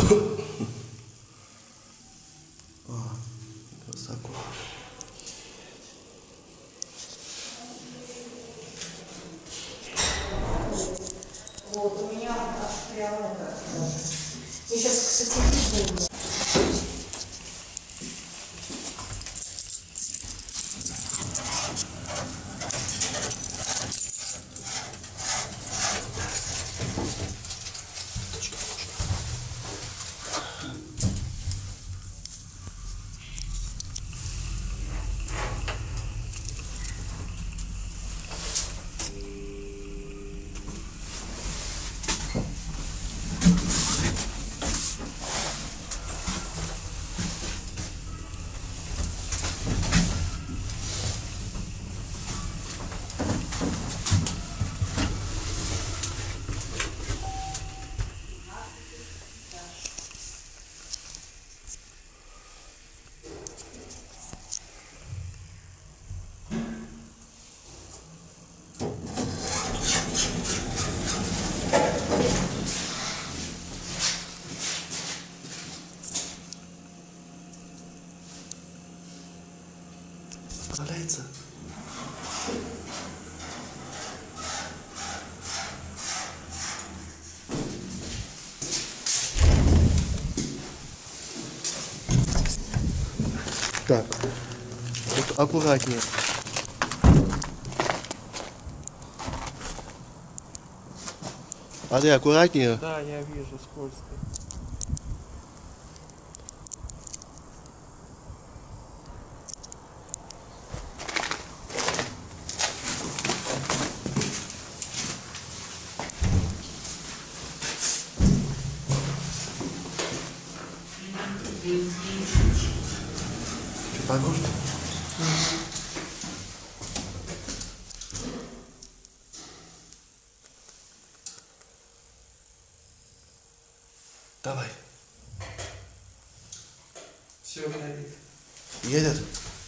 Высоко. Вот, у меня аж прямо это. Я сейчас, кстати, не знаю. Справляется? Так, вот аккуратнее. Андрей, аккуратнее. Да, я вижу, скользко. Чуть погружно? Давай. Все, едет. Едет?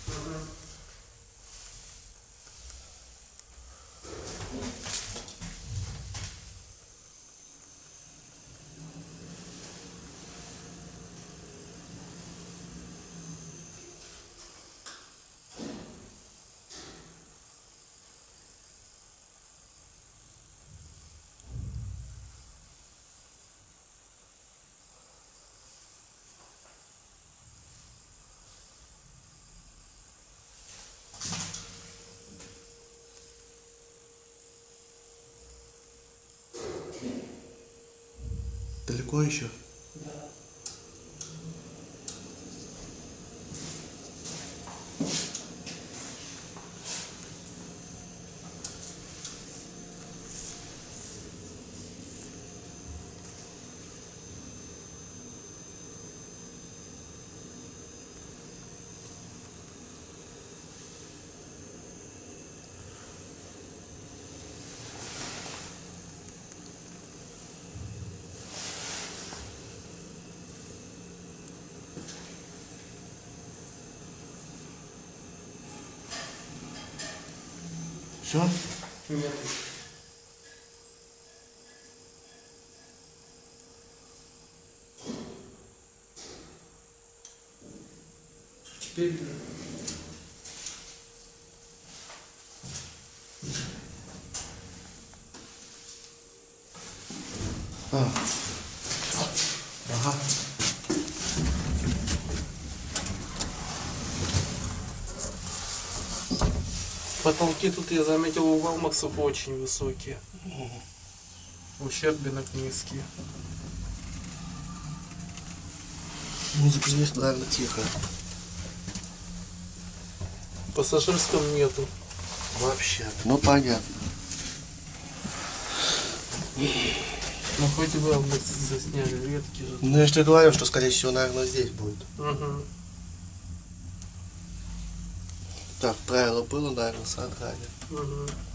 Далеко еще? Да. Все? Нет. Теперь да. Ага. Потолки тут, я заметил, у валмаксов очень высокие. У щербинок низкие. Музыка здесь, наверное, тихо. В пассажирском нету. Вообще. Ну понятно. Ну хоть валмаксы засняли, редкие же. Ну я же тебе говорю, что скорее всего, наверное, здесь будет. Угу. Так, правило было, наверное, содрали. Угу.